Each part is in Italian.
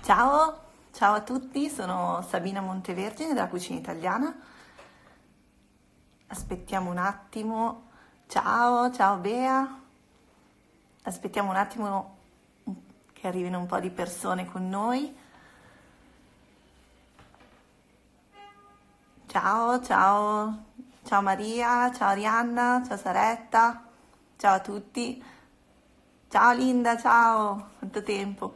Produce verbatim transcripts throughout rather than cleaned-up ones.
Ciao, ciao a tutti, sono Sabina Montevergine della Cucina Italiana. Aspettiamo un attimo. Ciao, ciao Bea. Aspettiamo un attimo che arrivino un po' di persone con noi. Ciao, ciao, ciao Maria, ciao Arianna, ciao Saretta, ciao a tutti. Ciao Linda, ciao, quanto tempo.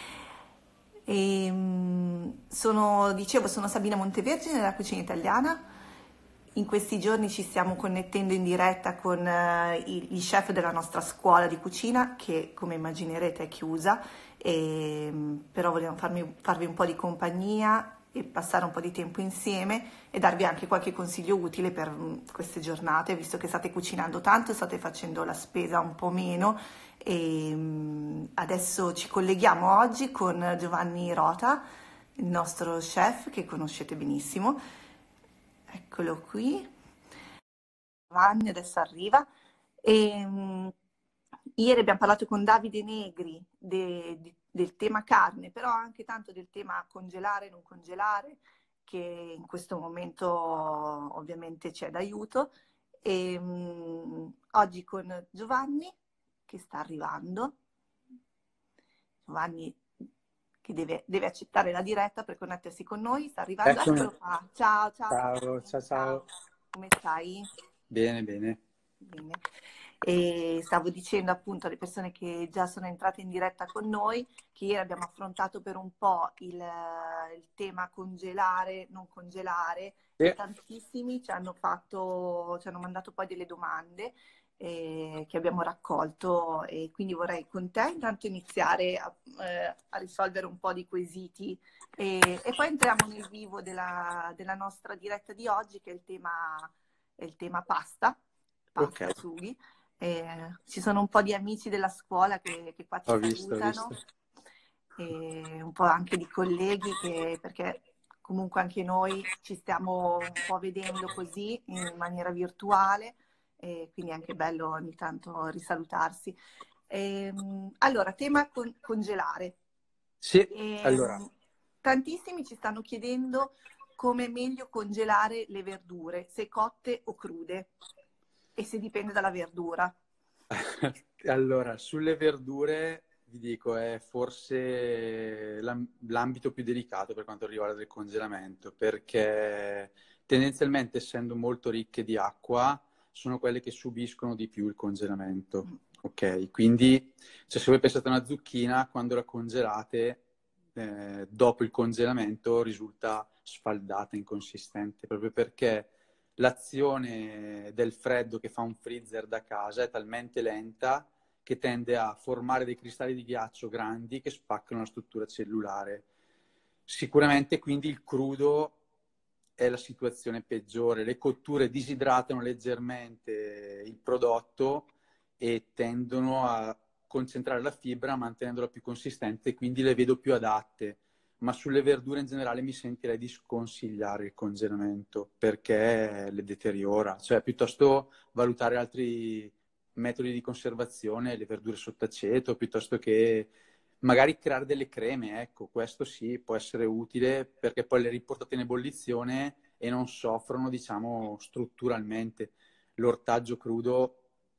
E, sono, dicevo, sono Sabina Montevergine della Cucina Italiana. In questi giorni ci stiamo connettendo in diretta con eh, i- gli chef della nostra scuola di cucina, che come immaginerete è chiusa, e, però vogliamo farmi- farvi un po' di compagnia e passare un po' di tempo insieme e darvi anche qualche consiglio utile per mm, queste giornate, visto che state cucinando tanto, state facendo la spesa un po' meno. E mm, adesso ci colleghiamo oggi con Giovanni Rota, il nostro chef che conoscete benissimo. Eccolo qui. Giovanni adesso arriva. E, mh, ieri abbiamo parlato con Davide Negri de- di- del tema carne, però anche tanto del tema congelare e non congelare, che in questo momento ovviamente c'è d'aiuto. E, mh, oggi con Giovanni, che sta arrivando. Giovanni che deve, deve accettare la diretta per connettersi con noi, sta arrivando, Eccomi. eccolo qua. Ciao, ciao Ciao, Giovanni, ciao, ciao, ciao. come stai? Bene, bene. Bene. E stavo dicendo appunto alle persone che già sono entrate in diretta con noi che ieri abbiamo affrontato per un po' il, il tema congelare, non congelare Sì. e tantissimi ci hanno fatto, ci hanno mandato poi delle domande eh, che abbiamo raccolto e quindi vorrei con te intanto iniziare a, eh, a risolvere un po' di quesiti e, e poi entriamo nel vivo della, della nostra diretta di oggi che è il tema, è il tema pasta, Ok, pasta, sughi. Eh, ci sono un po' di amici della scuola che, che qua ci ho visto, ho salutano, visto. e un po' anche di colleghi, che, perché comunque anche noi ci stiamo un po' vedendo così in maniera virtuale, e quindi è anche bello ogni tanto risalutarsi. Ehm, allora, tema con- congelare. Sì, allora, Ehm, tantissimi ci stanno chiedendo come è meglio congelare le verdure, se cotte o crude, e se dipende dalla verdura. allora, sulle verdure vi dico è forse l'am- l'ambito più delicato per quanto riguarda il congelamento, perché tendenzialmente essendo molto ricche di acqua, sono quelle che subiscono di più il congelamento. Ok, quindi cioè, se voi pensate a una zucchina, quando la congelate, eh, dopo il congelamento risulta sfaldata, inconsistente, proprio perché l'azione del freddo che fa un freezer da casa è talmente lenta che tende a formare dei cristalli di ghiaccio grandi che spaccano la struttura cellulare. Sicuramente quindi il crudo è la situazione peggiore. Le cotture disidratano leggermente il prodotto e tendono a concentrare la fibra mantenendola più consistente, quindi le vedo più adatte. Ma sulle verdure in generale mi sentirei di sconsigliare il congelamento perché le deteriora. Cioè, piuttosto valutare altri metodi di conservazione, le verdure sott'aceto, piuttosto che magari creare delle creme, ecco, questo sì può essere utile perché poi le riportate in ebollizione e non soffrono, diciamo, strutturalmente. L'ortaggio crudo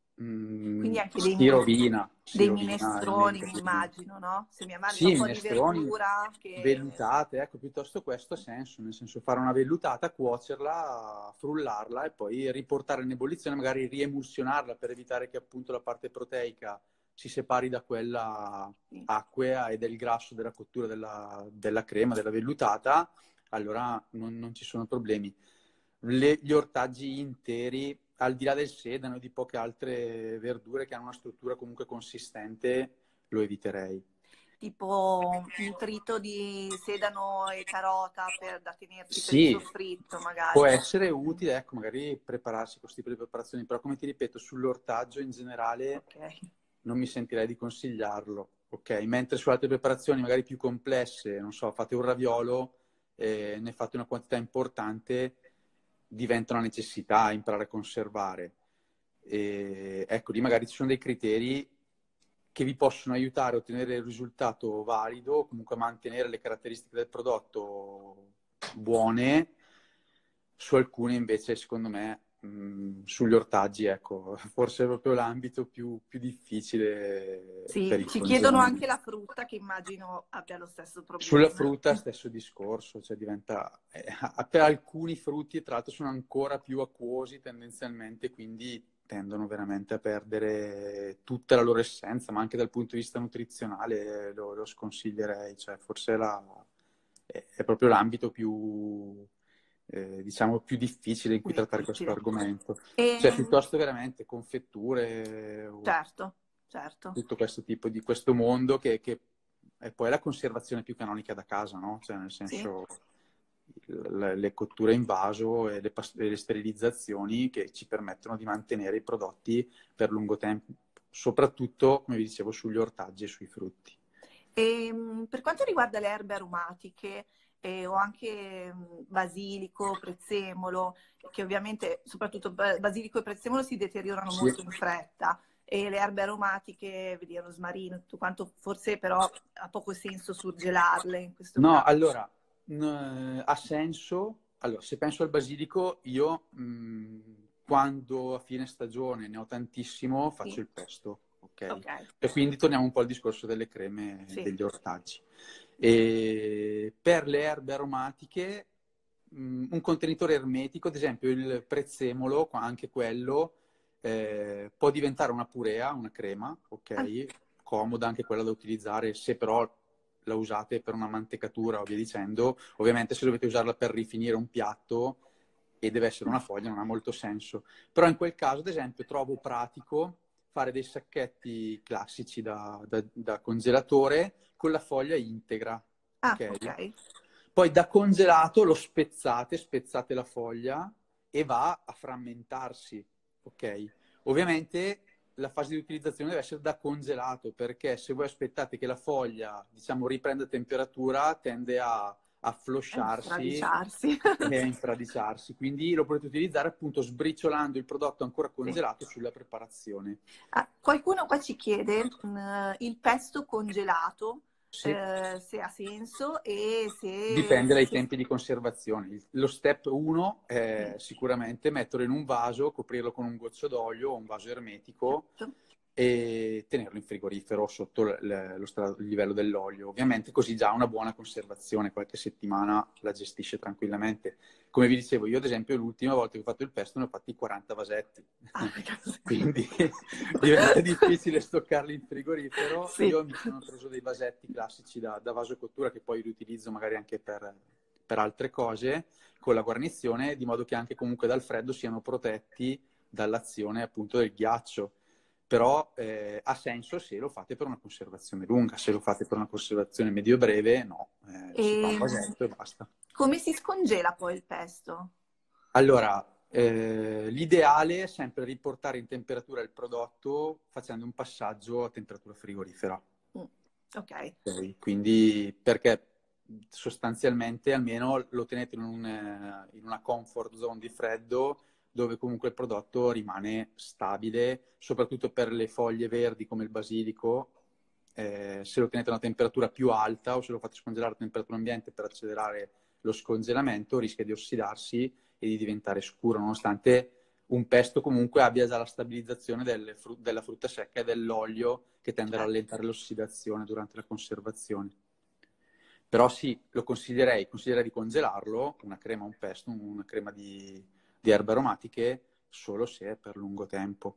mh, Quindi anche dei, si mines- rovina, si dei rovina minestroni, mi inevitabilmente. immagino, no? Se mi mangia Sì, un po' di minestroni, verdura, che... vellutate, ecco, piuttosto questo ha senso, nel senso fare una vellutata, cuocerla, frullarla e poi riportare in ebollizione, magari riemulsionarla per evitare che appunto la parte proteica si separi da quella sì. acquea e del grasso della cottura della, della crema, della vellutata, allora non, non ci sono problemi. Le- gli ortaggi interi, al di là del sedano e di poche altre verdure che hanno una struttura comunque consistente, lo eviterei. Tipo un trito di sedano e carota per, da tenersi per il Sì, soffritto, può magari. essere utile, ecco, magari prepararsi questo tipo di preparazioni, però come ti ripeto, sull'ortaggio in generale Ok. non mi sentirei di consigliarlo, ok? Mentre su altre preparazioni magari più complesse, non so, fate un raviolo, e ne fate una quantità importante, diventa una necessità imparare a conservare. E, ecco, lì magari ci sono dei criteri che vi possono aiutare a ottenere il risultato valido, comunque a mantenere le caratteristiche del prodotto buone. Su alcune invece, secondo me, mh, sugli ortaggi, ecco, forse è proprio l'ambito più, più difficile per Sì, il ci chiedono congelamento. anche la frutta, che immagino abbia lo stesso Sulla problema. frutta stesso discorso, cioè diventa, eh, per alcuni frutti tra l'altro sono ancora più acquosi tendenzialmente, quindi tendono veramente a perdere tutta la loro essenza, ma anche dal punto di vista nutrizionale lo, lo sconsiglierei, cioè forse la, è, è proprio l'ambito più, eh, diciamo, più difficile in cui trattare questo Difficile. argomento. E, Cioè piuttosto veramente confetture o certo, certo. tutto questo tipo di questo mondo che, che è poi la conservazione più canonica da casa, no? Cioè nel Sì. senso le, le cotture in vaso e le, e le sterilizzazioni che ci permettono di mantenere i prodotti per lungo tempo, soprattutto, come vi dicevo, sugli ortaggi e sui frutti. E, mh, per quanto riguarda le erbe aromatiche, eh, ho anche mh, basilico, prezzemolo, che ovviamente, soprattutto ba- basilico e prezzemolo, si deteriorano Sì. molto in fretta. E le erbe aromatiche, vedi, il rosmarino, tutto quanto, forse però ha poco senso surgelarle in questo No, caso. allora, n- ha senso. Allora, se penso al basilico, io mh, quando a fine stagione ne ho tantissimo, faccio Sì, il pesto, ok? ok, E quindi torniamo un po' al discorso delle creme sì. degli ortaggi. E per le erbe aromatiche, mh, un contenitore ermetico, ad esempio il prezzemolo, qua- anche quello, eh, può diventare una purea, una crema, Ah, ok? Comoda anche quella da utilizzare, se però la usate per una mantecatura o via dicendo. Ovviamente se dovete usarla per rifinire un piatto e deve essere una foglia non ha molto senso. Però in quel caso, ad esempio, trovo pratico fare dei sacchetti classici da, da, da congelatore con la foglia integra, ah, ok? ok. Poi da congelato lo spezzate, spezzate la foglia e va a frammentarsi, ok? Ovviamente la fase di utilizzazione deve essere da congelato, perché se voi aspettate che la foglia, diciamo, riprenda temperatura, tende a, a Eh, flosciarsi Stradiciarsi. e a infradiciarsi. Quindi lo potete utilizzare appunto sbriciolando il prodotto ancora Sì. congelato sulla preparazione. Ah, qualcuno qua ci chiede mh, il pesto congelato, Sì. eh, se ha senso e se, Dipende dai se- tempi di conservazione. Lo step uno è sì, sicuramente metterlo in un vaso, coprirlo con un goccio d'olio o un vaso ermetico certo. e tenerlo in frigorifero sotto l- lo stra- il livello dell'olio. Ovviamente così già ha una buona conservazione, qualche settimana la gestisce tranquillamente. Come vi dicevo, io ad esempio l'ultima volta che ho fatto il pesto ne ho fatti quaranta vasetti, Ah, cazzo. quindi diventa difficile stoccarli in frigorifero. Sì, Io mi sono preso dei vasetti classici da, da vaso cottura che poi riutilizzo magari anche per, per altre cose, con la guarnizione, di modo che anche comunque dal freddo siano protetti dall'azione appunto del ghiaccio. Però eh, ha senso se lo fate per una conservazione lunga, se lo fate per una conservazione medio-breve, no, eh, si fa un e vasetto e basta. come si scongela poi il pesto? Allora, eh, l'ideale è sempre riportare in temperatura il prodotto facendo un passaggio a temperatura frigorifera. Mm, ok, Okay? Quindi, perché sostanzialmente almeno lo tenete in, un, eh, in una comfort zone di freddo dove comunque il prodotto rimane stabile, soprattutto per le foglie verdi come il basilico. Eh, se lo tenete a una temperatura più alta o se lo fate scongelare a temperatura ambiente per accelerare lo scongelamento, rischia di ossidarsi e di diventare scuro, nonostante un pesto comunque abbia già la stabilizzazione delle fru- della frutta secca e dell'olio che tende a certo. rallentare l'ossidazione durante la conservazione. Però sì, lo consiglierei, consiglierei di congelarlo, una crema, un pesto, una crema di, di erbe aromatiche, solo se è per lungo tempo.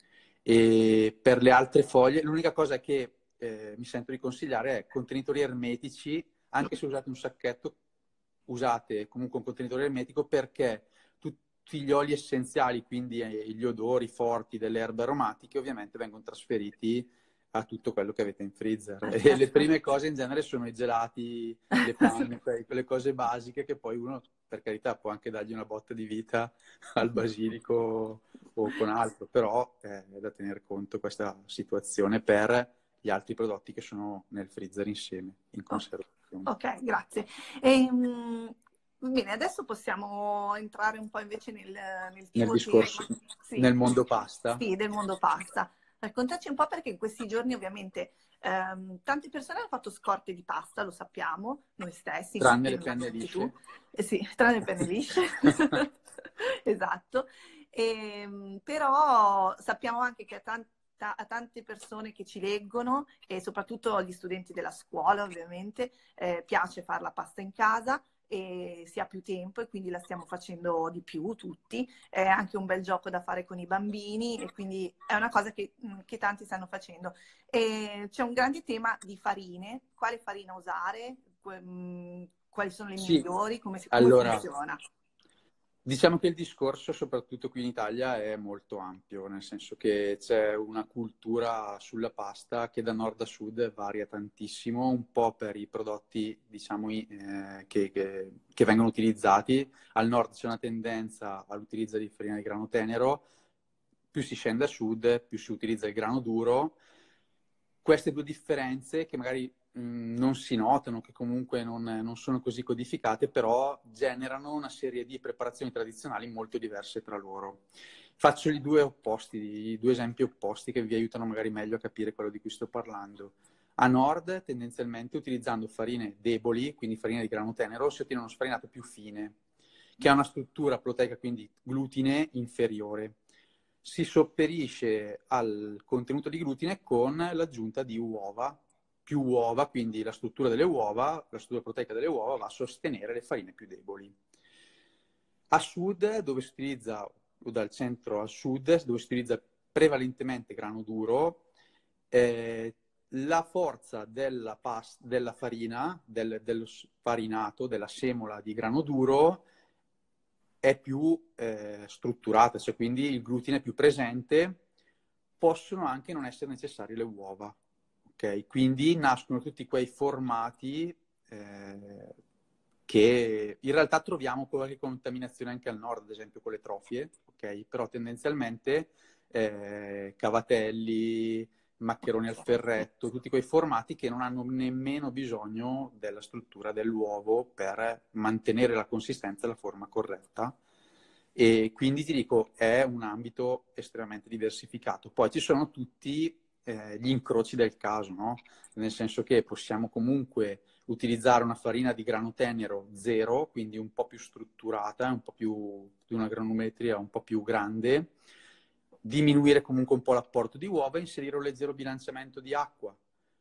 E per le altre foglie, l'unica cosa che eh, mi sento di consigliare è contenitori ermetici, anche se usate un sacchetto, usate comunque un contenitore ermetico perché tutti gli oli essenziali, quindi eh, gli odori forti delle erbe aromatiche, ovviamente vengono trasferiti a tutto quello che avete in freezer. Ah, E le certo. prime cose in genere sono i gelati, le panne, que- quelle cose basiche che poi uno, per carità, può anche dargli una botta di vita al basilico o con altro, però eh, è da tenere conto questa situazione per gli altri prodotti che sono nel freezer insieme, in Oh, conservazione. ok, grazie. E, mm, bene, adesso possiamo entrare un po' invece nel, nel Nel tipo che... discorso, Sì, nel mondo pasta, sì, del mondo pasta. Raccontaci un po' perché in questi giorni ovviamente ehm, tante persone hanno fatto scorte di pasta, lo sappiamo, noi stessi, Tranne le intendi penne anche tu, lisce. eh sì, tranne il penne lisce, esatto. Ehm, però sappiamo anche che a, tanta- a tante persone che ci leggono e soprattutto agli studenti della scuola ovviamente eh, piace fare la pasta in casa e si ha più tempo e quindi la stiamo facendo di più tutti. È anche un bel gioco da fare con i bambini e quindi è una cosa che, mh, che tanti stanno facendo. E c'è un grande tema di farine, quale farina usare, que- mh, quali sono le Sì, migliori, come, si- come allora, funziona. diciamo che il discorso, soprattutto qui in Italia, è molto ampio, nel senso che c'è una cultura sulla pasta che da nord a sud varia tantissimo, un po' per i prodotti, diciamo, i- eh, che, che- che vengono utilizzati. Al nord c'è una tendenza all'utilizzo di farina di grano tenero, più si scende a sud, più si utilizza il grano duro. Queste due differenze che magari mh, non si notano, che comunque non, non sono così codificate, però generano una serie di preparazioni tradizionali molto diverse tra loro. Faccio i due opposti, i due esempi opposti che vi aiutano magari meglio a capire quello di cui sto parlando. A nord, tendenzialmente, utilizzando farine deboli, quindi farina di grano tenero, si ottiene uno sfarinato più fine, che ha una struttura proteica, quindi glutine, inferiore. Si sopperisce al contenuto di glutine con l'aggiunta di uova, più uova, quindi la struttura delle uova, la struttura proteica delle uova va a sostenere le farine più deboli. A sud, dove si utilizza, o dal centro al sud, dove si utilizza prevalentemente grano duro, eh, la forza della, pas- della farina, del, dello farinato, della semola di grano duro, è più eh, strutturata, cioè quindi il glutine è più presente, possono anche non essere necessarie le uova. Okay? Quindi nascono tutti quei formati eh, che in realtà troviamo qualche contaminazione anche al nord, ad esempio con le trofie, okay? Però tendenzialmente eh, cavatelli, maccheroni al ferretto, tutti quei formati che non hanno nemmeno bisogno della struttura dell'uovo per mantenere la consistenza e la forma corretta. E quindi ti dico, è un ambito estremamente diversificato. Poi ci sono tutti eh, gli incroci del caso, no? Nel senso che possiamo comunque utilizzare una farina di grano tenero zero, quindi un po' più strutturata, un po' più di una granulometria un po' più grande, diminuire comunque un po' l'apporto di uova e inserire un leggero bilanciamento di acqua.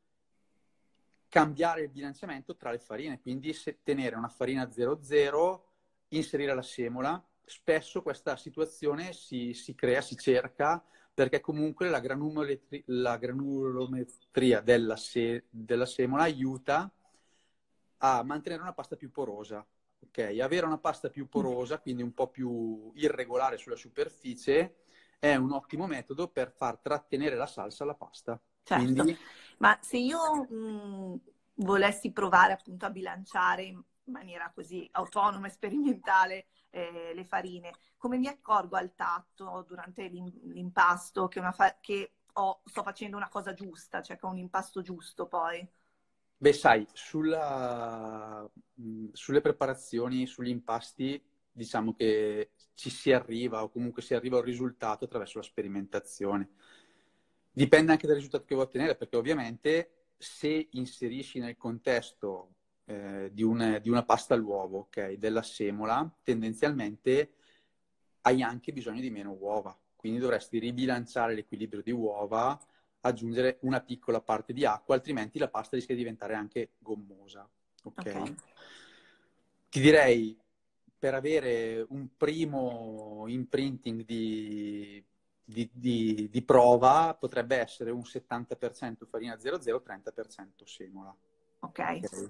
Cambiare il bilanciamento tra le farine, quindi se tenere una farina zero zero, inserire la semola. Spesso questa situazione si, si crea, si cerca, perché comunque la, granulometri- la granulometria della, se- della semola aiuta a mantenere una pasta più porosa. Okay? Avere una pasta più porosa, quindi un po' più irregolare sulla superficie, è un ottimo metodo per far trattenere la salsa alla pasta. Certo, Quindi, ma se io mh, volessi provare appunto a bilanciare in maniera così autonoma e sperimentale eh, le farine, come mi accorgo al tatto durante l'im- l'impasto che, una fa- che ho- sto facendo una cosa giusta, cioè che ho un impasto giusto poi? beh, sai, sulla, mh, sulle preparazioni, sugli impasti, diciamo che ci si arriva o comunque si arriva a un risultato attraverso la sperimentazione. Dipende anche dal risultato che vuoi ottenere, perché ovviamente se inserisci nel contesto eh, di, un- di una pasta all'uovo, ok, della semola, tendenzialmente hai anche bisogno di meno uova. Quindi dovresti ribilanciare l'equilibrio di uova, aggiungere una piccola parte di acqua, altrimenti la pasta rischia di diventare anche gommosa. Ok, Ok? Ti direi, per avere un primo imprinting di, di- di- di prova, potrebbe essere un settanta per cento farina zero zero, trenta per cento semola. ok, Ok?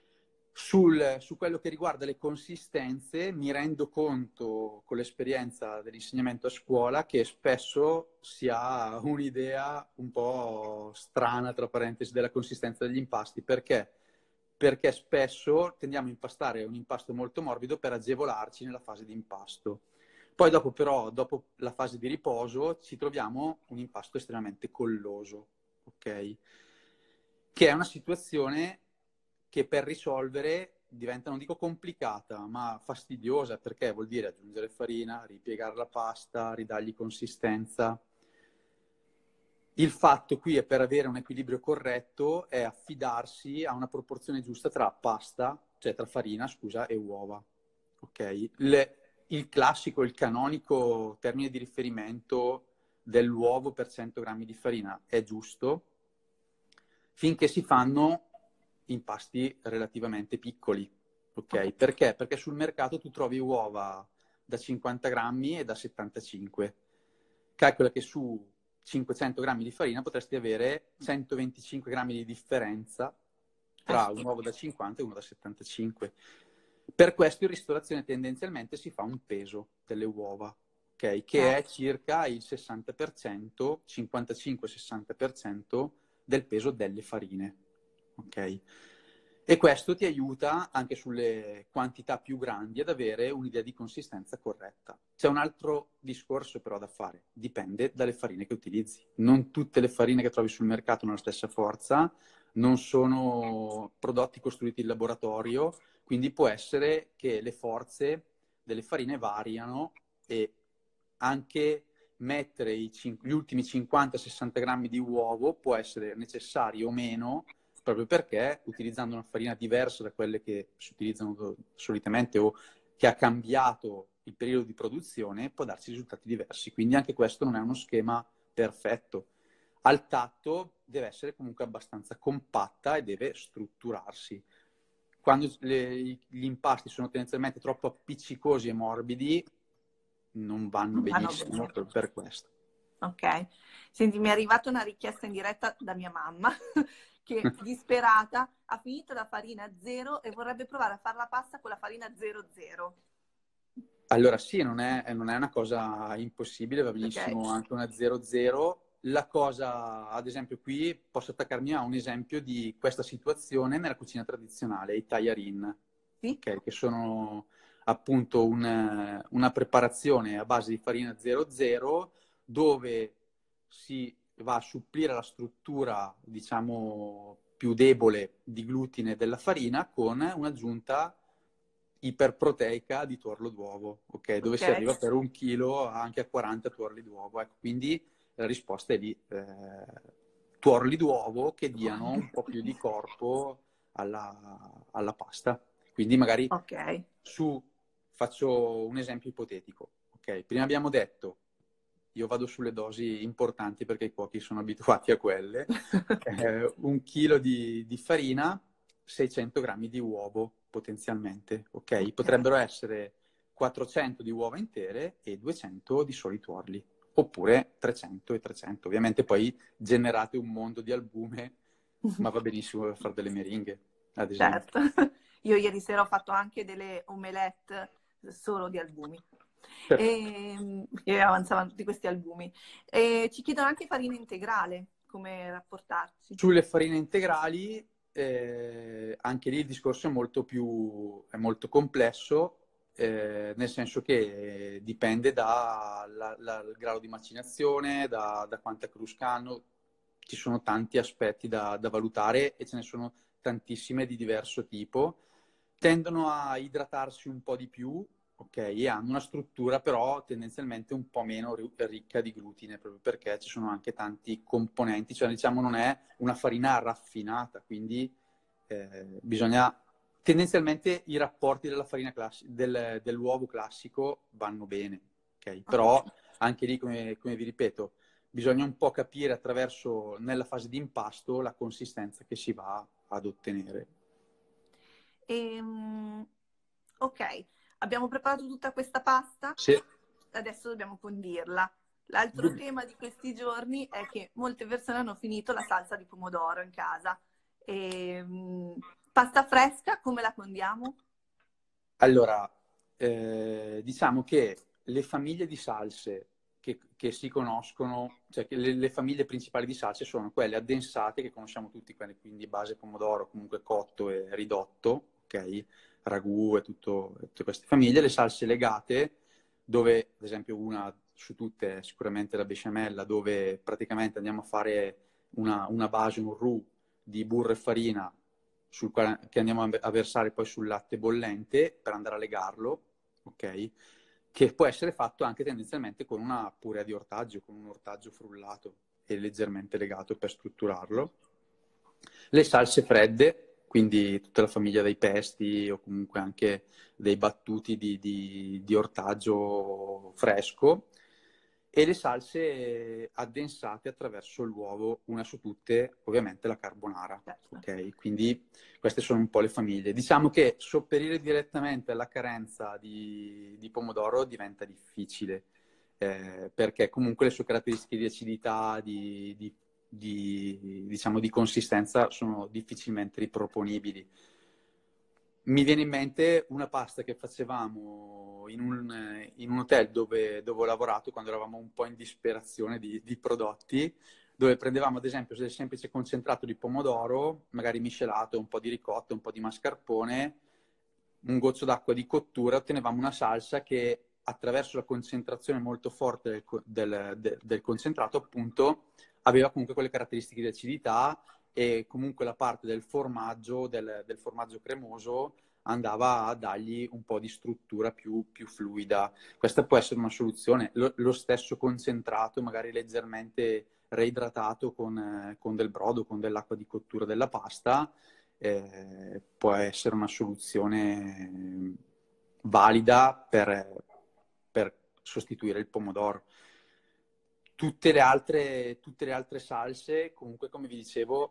Sul- su quello che riguarda le consistenze, mi rendo conto con l'esperienza dell'insegnamento a scuola che spesso si ha un'idea un po' strana, tra parentesi, della consistenza degli impasti. Perché? Perché spesso tendiamo a impastare un impasto molto morbido per agevolarci nella fase di impasto. Poi dopo però, dopo la fase di riposo, ci troviamo un impasto estremamente colloso, ok? Che è una situazione che per risolvere diventa, non dico complicata, ma fastidiosa, perché vuol dire aggiungere farina, ripiegare la pasta, ridargli consistenza. Il fatto qui è per avere un equilibrio corretto è affidarsi a una proporzione giusta tra pasta, cioè tra farina, scusa, e uova. Ok? Le- il classico, il canonico termine di riferimento dell'uovo per cento grammi di farina è giusto finché si fanno impasti relativamente piccoli. Ok? Perché? Perché sul mercato tu trovi uova da cinquanta grammi e da settantacinque. Calcola che su cinquecento grammi di farina potresti avere centoventicinque grammi di differenza Eh tra un sì. uovo da cinquanta e uno da settantacinque. Per questo in ristorazione tendenzialmente si fa un peso delle uova, okay? Che è Certo. circa il sessanta per cento, cinquantacinque sessanta per cento del peso delle farine. Ok? E questo ti aiuta anche sulle quantità più grandi ad avere un'idea di consistenza corretta. C'è un altro discorso però da fare, dipende dalle farine che utilizzi. Non tutte le farine che trovi sul mercato hanno la stessa forza, non sono prodotti costruiti in laboratorio, quindi può essere che le forze delle farine variano e anche mettere i cin- gli ultimi cinquanta sessanta grammi di uovo può essere necessario o meno, proprio perché utilizzando una farina diversa da quelle che si utilizzano solitamente o che ha cambiato il periodo di produzione, può darsi risultati diversi. Quindi anche questo non è uno schema perfetto. Al tatto deve essere comunque abbastanza compatta e deve strutturarsi. Quando le- gli impasti sono tendenzialmente troppo appiccicosi e morbidi, non vanno Vanno benissimo bene. per, per questo. Ok. Senti, mi è arrivata una richiesta in diretta da mia mamma che disperata ha finito la farina zero e vorrebbe provare a fare la pasta con la farina zero zero. Allora sì, non è, non è una cosa impossibile, va Ok? benissimo anche una zero zero. La cosa, ad esempio qui, posso attaccarmi a un esempio di questa situazione nella cucina tradizionale, i tajarin, Sì? okay? Che sono appunto un- una preparazione a base di farina zero zero dove si va a supplire la struttura, diciamo, più debole di glutine della farina con un'aggiunta iperproteica di tuorlo d'uovo, ok? Dove Ok. si arriva per un chilo anche a quaranta tuorli d'uovo. Ecco, quindi la risposta è lì. Eh, tuorli d'uovo che diano un po' più di corpo alla, alla pasta. Quindi magari Ok. su, faccio un esempio ipotetico. Ok, prima abbiamo detto, io vado sulle dosi importanti perché i cuochi sono abituati a quelle, eh, un chilo di, di farina, seicento grammi di uovo potenzialmente, ok? Ok. Potrebbero essere quattrocento di uova intere e duecento di soli tuorli, oppure trecento e trecento. Ovviamente poi generate un mondo di albume, ma va benissimo per fare delle meringhe, ad esempio. Certo. Io ieri sera ho fatto anche delle omelette solo di albumi. Perfetto. E, e avanzavano tutti questi albumi. E ci chiedono anche farina integrale, come rapportarci. Sulle farine integrali, eh, anche lì il discorso è molto più, è molto complesso, eh, nel senso che dipende dal grado di macinazione, da, da quanta crusca hanno, ci sono tanti aspetti da, da valutare e ce ne sono tantissime di diverso tipo. Tendono a idratarsi un po' di più, ok? E hanno una struttura però tendenzialmente un po' meno ricca di glutine, proprio perché ci sono anche tanti componenti, cioè diciamo non è una farina raffinata, quindi eh, bisogna tendenzialmente i rapporti della farina classi- del, dell'uovo classico vanno bene, ok? Ok. Però anche lì, come, come vi ripeto, bisogna un po' capire attraverso, nella fase di impasto, la consistenza che si va ad ottenere. Ehm, ok, abbiamo preparato tutta questa pasta, Se adesso dobbiamo condirla. L'altro tema di questi giorni è che molte persone hanno finito la salsa di pomodoro in casa. Ehm, pasta fresca, come la condiamo? Allora, eh, diciamo che le famiglie di salse che, che si conoscono, cioè che le, le famiglie principali di salse sono quelle addensate che conosciamo tutti, quelle quindi base pomodoro, comunque cotto e ridotto, ok? Ragù e tutto, tutte queste famiglie, le salse legate, dove ad esempio una su tutte è sicuramente la besciamella, dove praticamente andiamo a fare una, una base, un roux di burro e farina sul quale, che andiamo a versare poi sul latte bollente per andare a legarlo, ok? Che può essere fatto anche tendenzialmente con una purea di ortaggio, con un ortaggio frullato. e leggermente legato per strutturarlo. Le salse fredde, quindi tutta la famiglia dei pesti o comunque anche dei battuti di, di, di ortaggio fresco, e le salse addensate attraverso l'uovo, una su tutte ovviamente la carbonara. Certo. Ok, quindi queste sono un po' le famiglie. Diciamo che sopperire direttamente alla carenza di, di pomodoro diventa difficile, eh, perché comunque le sue caratteristiche di acidità, di, di, di, diciamo, di consistenza sono difficilmente riproponibili. Mi viene in mente una pasta che facevamo in un, in un hotel dove, dove ho lavorato quando eravamo un po' in disperazione di, di prodotti, dove prendevamo ad esempio del semplice concentrato di pomodoro, magari miscelato, un po' di ricotta, un po' di mascarpone, un goccio d'acqua di cottura, ottenevamo una salsa che attraverso la concentrazione molto forte del, del, del, del concentrato, appunto, aveva comunque quelle caratteristiche di acidità, e comunque la parte del formaggio, del, del formaggio cremoso, andava a dargli un po' di struttura più, più fluida. Questa può essere una soluzione. Lo, lo stesso concentrato, magari leggermente reidratato con, eh, con del brodo, con dell'acqua di cottura della pasta, eh, può essere una soluzione valida per, per sostituire il pomodoro. Tutte le altre, tutte le altre salse, comunque, come vi dicevo,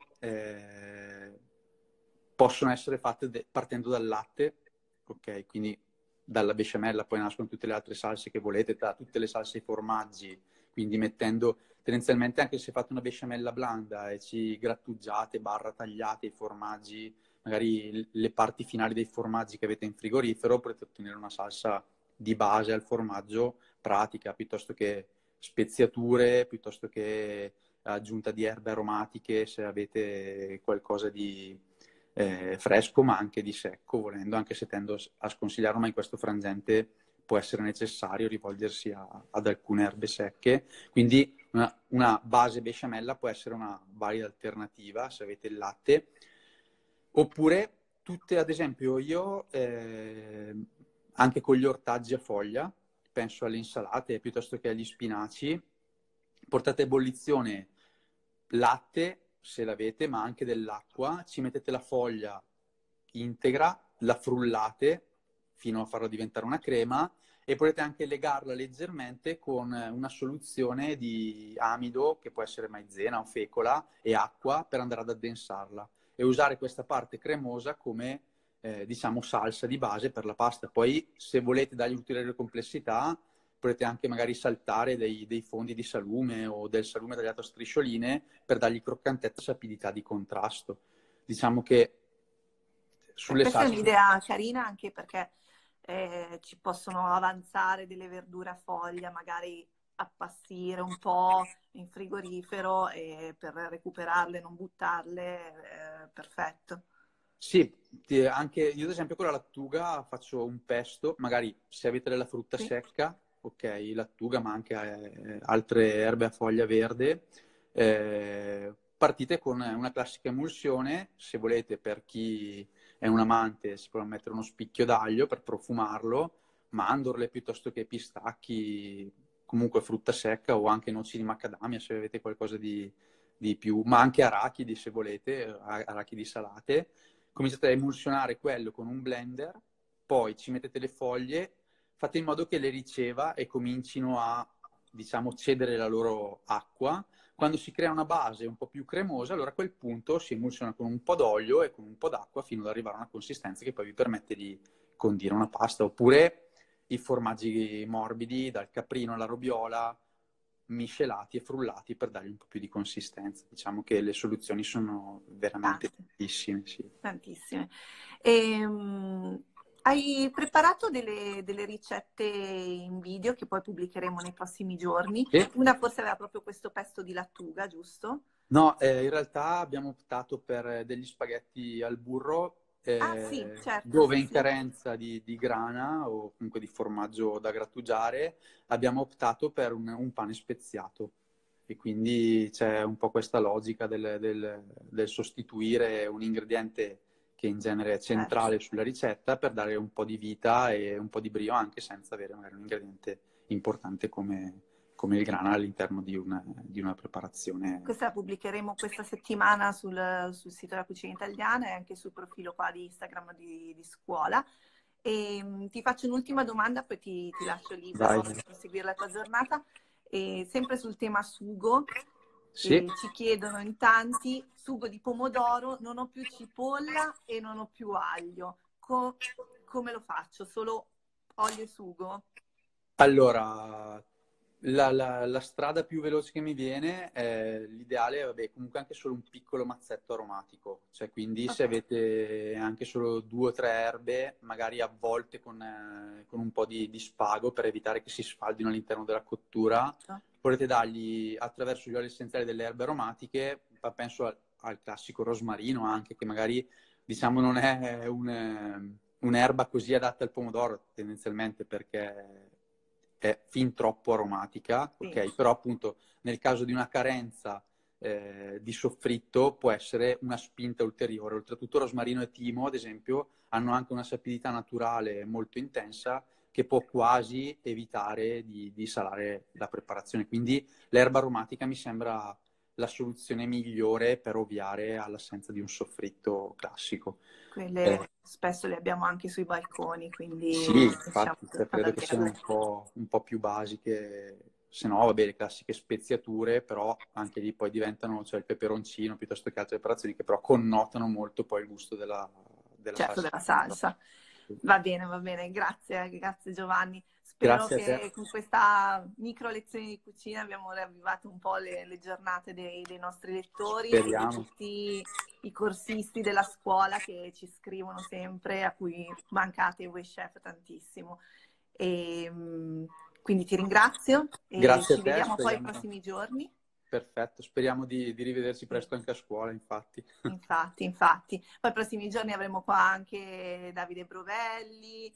eh, possono essere fatte de- partendo dal latte, ok? Quindi dalla besciamella poi nascono tutte le altre salse che volete, da tutte le salse ai formaggi, quindi mettendo tendenzialmente, anche se fate una besciamella blanda e ci grattugiate, barra tagliate i formaggi, magari le parti finali dei formaggi che avete in frigorifero, potete ottenere una salsa di base al formaggio pratica, piuttosto che speziature, piuttosto che aggiunta di erbe aromatiche, se avete qualcosa di eh, fresco, ma anche di secco, volendo, anche se tendo a sconsigliarlo, ma in questo frangente può essere necessario rivolgersi a, ad alcune erbe secche. Quindi una, una base besciamella può essere una valida alternativa se avete il latte. Oppure tutte, ad esempio, io eh, anche con gli ortaggi a foglia, penso alle insalate piuttosto che agli spinaci, portate a ebollizione latte, se l'avete, ma anche dell'acqua, ci mettete la foglia integra, la frullate fino a farla diventare una crema, e potete anche legarla leggermente con una soluzione di amido, che può essere maizena o fecola, e acqua per andare ad addensarla, e usare questa parte cremosa come eh, diciamo salsa di base per la pasta. Poi, se volete dargli ulteriore complessità, potete anche magari saltare dei, dei fondi di salume o del salume tagliato a striscioline per dargli croccantezza e sapidità di contrasto. Diciamo che Beh, sulle questa è salse... un'idea carina, anche perché eh, ci possono avanzare delle verdure a foglia, magari appassire un po' in frigorifero e per recuperarle, non buttarle, eh, perfetto. Sì, ti- anche io ad esempio con la lattuga faccio un pesto, magari se avete della frutta Sì, secca, ok, lattuga, ma anche eh, altre erbe a foglia verde, eh, partite con una classica emulsione. Se volete, per chi è un amante, si può mettere uno spicchio d'aglio per profumarlo, mandorle piuttosto che pistacchi, comunque frutta secca, o anche noci di macadamia se avete qualcosa di, di più, ma anche arachidi se volete, arachidi salate. Cominciate a emulsionare quello con un blender, poi ci mettete le foglie, fate in modo che le riceva e comincino a, diciamo, cedere la loro acqua. Quando si crea una base un po' più cremosa, allora a quel punto si emulsiona con un po' d'olio e con un po' d'acqua fino ad arrivare a una consistenza che poi vi permette di condire una pasta. Oppure i formaggi morbidi, dal caprino alla robiola, miscelati e frullati per dargli un po' più di consistenza. Diciamo che le soluzioni sono veramente tante, tantissime, sì. tantissime. Ehm, hai preparato delle, delle ricette in video che poi pubblicheremo nei prossimi giorni? E Una forse aveva proprio questo pesto di lattuga, giusto? no, eh, in realtà abbiamo optato per degli spaghetti al burro, Ah sì, eh, certo, dove sì, in sì. carenza di, di grana o comunque di formaggio da grattugiare abbiamo optato per un, un pane speziato. E quindi c'è un po' questa logica del, del- del sostituire un ingrediente che in genere è Certo. centrale sulla ricetta per dare un po' di vita e un po' di brio, anche senza avere magari un ingrediente importante come, come il grana all'interno di una, di una preparazione. Questa la pubblicheremo questa settimana sul, sul sito della Cucina Italiana e anche sul profilo qua di Instagram di, di scuola. E, um, ti faccio un'ultima domanda, poi ti, ti lascio libero Vai. per proseguire la tua giornata. E sempre sul tema sugo, Sì. e ci chiedono in tanti, sugo di pomodoro, non ho più cipolla e non ho più aglio. Co- come lo faccio? Solo olio e sugo? Allora, la, la- la strada più veloce che mi viene è l'ideale, vabbè, comunque anche solo un piccolo mazzetto aromatico, cioè quindi se Ok. avete anche solo due o tre erbe, magari avvolte con, eh, con un po' di, di spago per evitare che si sfaldino all'interno della cottura, potete dargli attraverso gli oli essenziali delle erbe aromatiche, ma penso al, al classico rosmarino anche, che magari diciamo non è un, eh, un'erba così adatta al pomodoro tendenzialmente perché è fin troppo aromatica, Sì. ok? Però appunto nel caso di una carenza eh, di soffritto può essere una spinta ulteriore. Oltretutto rosmarino e timo, ad esempio, hanno anche una sapidità naturale molto intensa che può quasi evitare di, di salare la preparazione. Quindi l'erba aromatica mi sembra la soluzione migliore per ovviare all'assenza di un soffritto classico. Quelle Eh, spesso le abbiamo anche sui balconi, quindi sì, diciamo infatti, che cioè, fanno credo che anche la siano un po', un po' più basiche, se no, vabbè, le classiche speziature, però anche lì poi diventano, cioè il peperoncino piuttosto che altre preparazioni che però connotano molto poi il gusto della, della certo salsa. della salsa. Va bene, va bene, grazie, grazie Giovanni. Spero Grazie a che te. con questa micro lezione di cucina abbiamo riavvivato un po' le, le giornate dei, dei nostri lettori e di Speriamo. tutti i corsisti della scuola che ci scrivono sempre, a cui mancate voi chef tantissimo. E, quindi ti ringrazio e Grazie a ci te, vediamo poi i speriamo. prossimi giorni. Perfetto, speriamo di, di rivederci Sì. presto anche a scuola, infatti. Infatti, infatti. Poi i prossimi giorni avremo qua anche Davide Brovelli,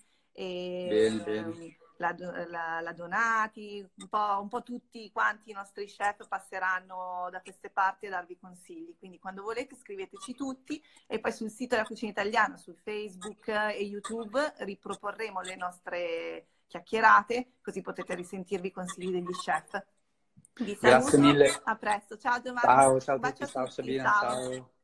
e, Bene, bene. ehm, la, la- la Donati, un po', un po' tutti quanti i nostri chef passeranno da queste parti a darvi consigli. Quindi quando volete scriveteci tutti e poi sul sito della Cucina Italiana, su Facebook e YouTube riproporremo le nostre chiacchierate, così potete risentirvi i consigli degli chef. Vi Grazie saluto, mille. a presto. Ciao Giovanni, Ciao, ciao a un bacio tutti, a ciao tutti, Sabina, ciao. ciao.